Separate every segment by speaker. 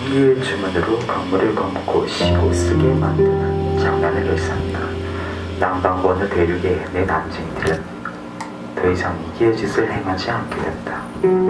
Speaker 1: 전기의 주문으로 건물을 검고 시고 쓰게 만드는 장난을 일삼다. 남방부 대륙의 내 난쟁이들은 더 이상 이기의 짓을 행하지 않게 된다.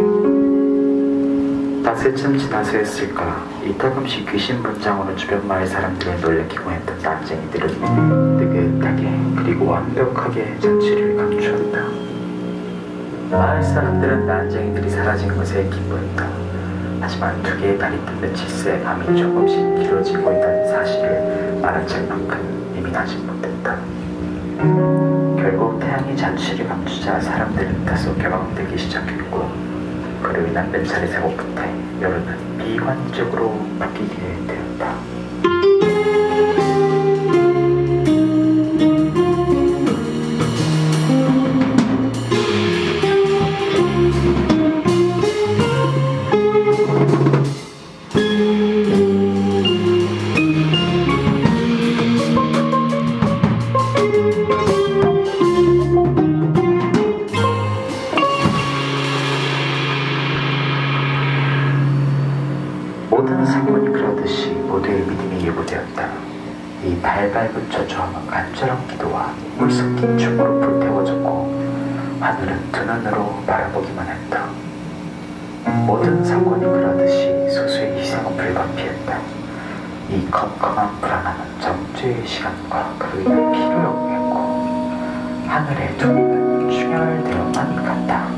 Speaker 1: 닷새쯤 지나서였을까, 이따금씩 귀신 분장으로 주변 마을 사람들을 놀래키고 했던 난쟁이들은 느긋하게 그리고 완벽하게 잔치를 감추었다. 마을 사람들은 난쟁이들이 사라진 것에 기뻐했다. 하지만 두 개의 달이 뜬 며칠새 밤이 조금씩 길어지고 있다는 사실을 말한 척만큼 예민하지 못했다. 결국 태양이 잔치를 감추자 사람들은 다소 격앙되기 시작했고, 그로 인한 몇 차례 사고 끝에 여론은 비관적으로 바뀌게 되었다. 모든 사건이 그러듯이 모두의 믿음이 예고되었다. 이 발발분 저주함은 간절한 기도와 눈물 섞인 춤으로 불태워졌고, 하늘은 두 눈으로 바라보기만 했다. 모든 사건이 그러듯이 소수의 희생은 불가피했다. 이 컴컴한 불안함은 정죄의 시간과 그로 인한 피로 역했고, 하늘의 두 눈은 충혈되어만 갔다.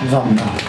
Speaker 2: 감사합니다.